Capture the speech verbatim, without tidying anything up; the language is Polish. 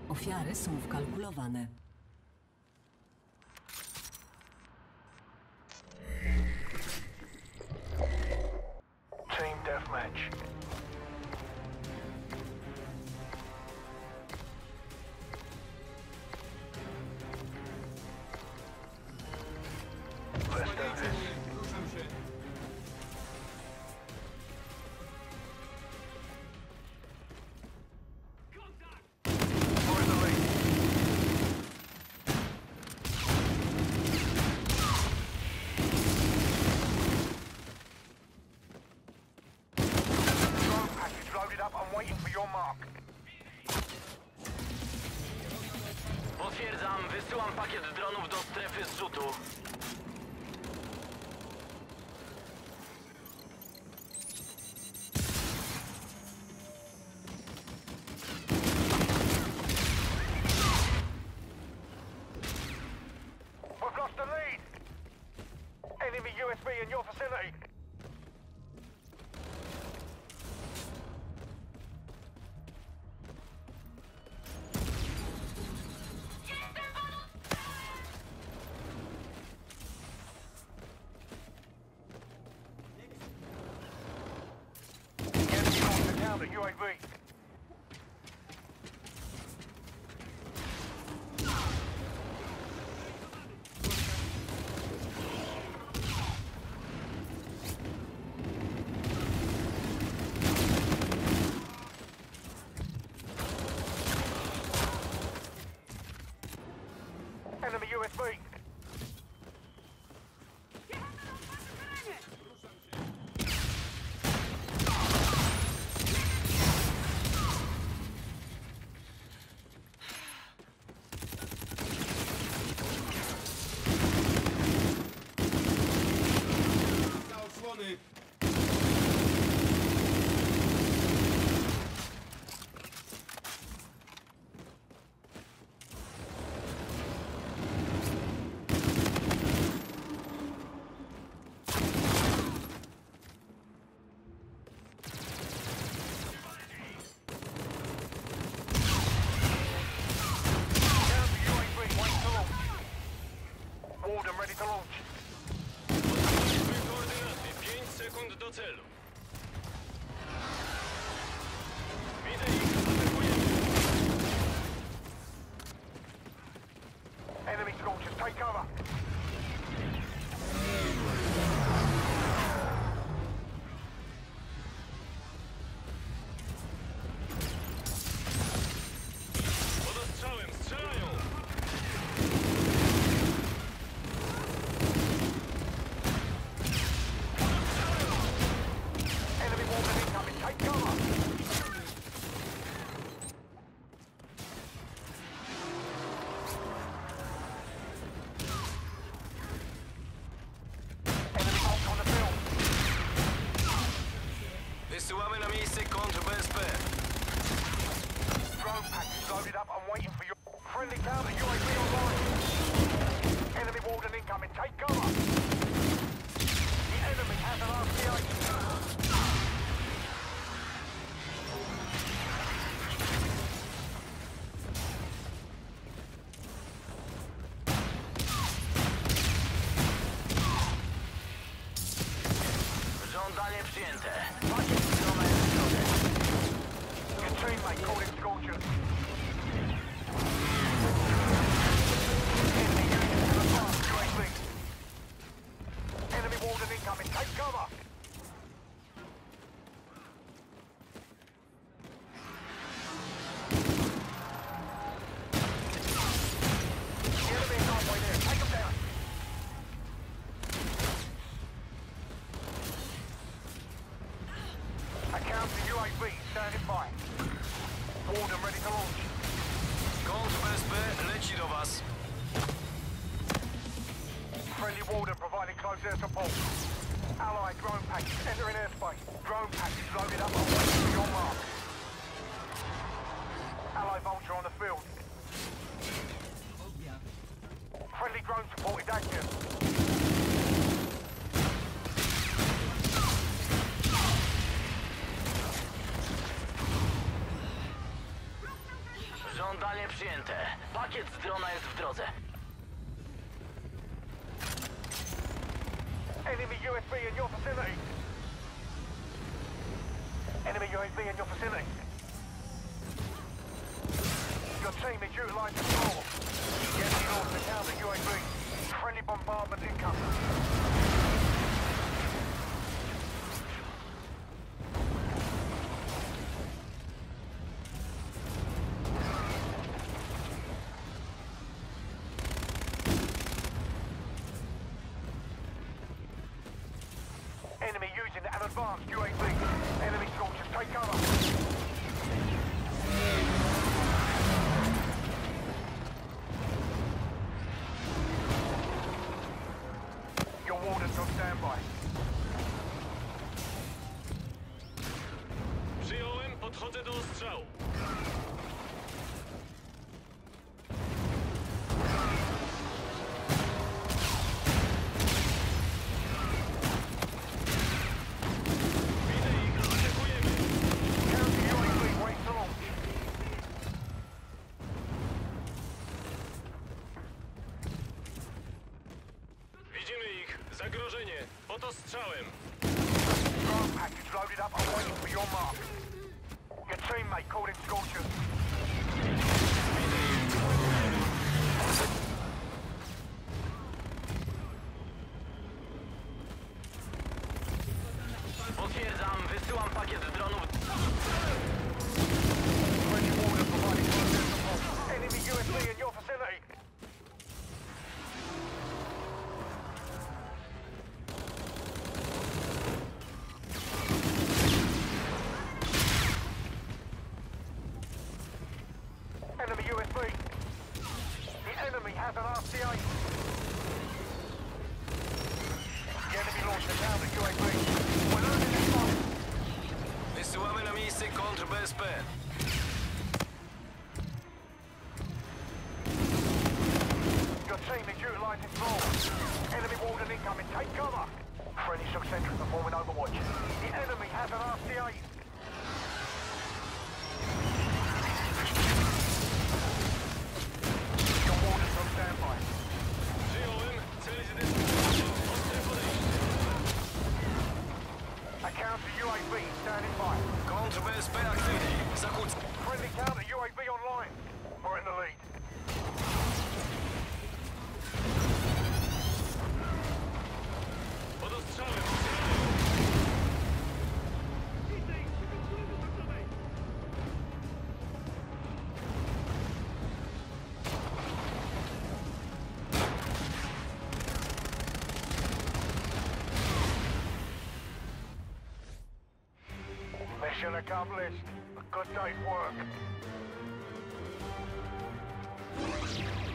Ofiary są wkalkulowane. Team deathmatch. Let's do this. Ruszam się. We're in the lead. Drone package loaded up and waiting for your mark. Potwierdzam, wysyłam pakiet dronów do strefy zrzutu. We've lost the lead. Enemy U S B in your vicinity. Enemy launcher down the U A V. Enemy U S B. Za osłony. Down to U A V, waiting to launch. Warden ready to launch. Podaliśmy koordynaty. pięć sekund do celu. Widzę ich, atakujemy. Enemy scorchers, take cover. Pod ostrzałem, strzelają. Enemy warden incoming, take cover. Enemy marked on the field. Wysyłamy na miejsce kontr B S P. Drone package loaded up and waiting for your friendly counter U A V online. Enemy warden incoming, take cover. The enemy has an R C A. Żądanie przyjęte. Your teammate called in scorchers. Enemy units to the fast U A V. Enemy warden incoming, take cover. The enemy is halfway there, take them down. A counter U A V standing by. Warden ready to launch. Kontr B S P leci do was. Friendly warden providing close air support. Allied drone package entering airspace. Drone package loaded up and waiting for your mark. Allied vulture on the field. Friendly drone support is active. Żądam Zadanie przyjęte. Pakiet z drona jest w drodze. Enemy U S B in your vicinity. Enemy U S B in your vicinity. Your team is utilising the floor. The enemy launched the counter U A V. Friendly bombardment incoming. Enemy using an advanced U A V. Enemy soldiers, take cover. Your wardens on standby. Przyjąłem, podchodzę do ostrzału. Widzę ich, atakujemy. Counter U A V, wait along. Widzimy ich. Zagrożenie. Pod ostrzałem. Drone package loaded up. I'm waiting for your mark. Your teammate called in scorchers. Potwierdzam, wysyłam pakiet dronów. Friendly warden providing further support. Enemy U S B in your vicinity. Enemy U S B. The enemy has an R C A. The enemy launched a counter U A V. We're losing this fight. Wysyłamy na miejsce kontr B S P. Your team is utilising floor. Enemy warden incoming. Take cover. Friendly shock sentry performing overwatch. The enemy has an R C A. Your warden's on standby. Przyjąłem, cel zidentyfikowany. Ostre podejście. A counter U A V standing by. Kontr B S P aktywny. Zakłócę. Friendly counter U A V online. We're in the lead. Pod ostrzałem. Mission accomplished. A good day's work.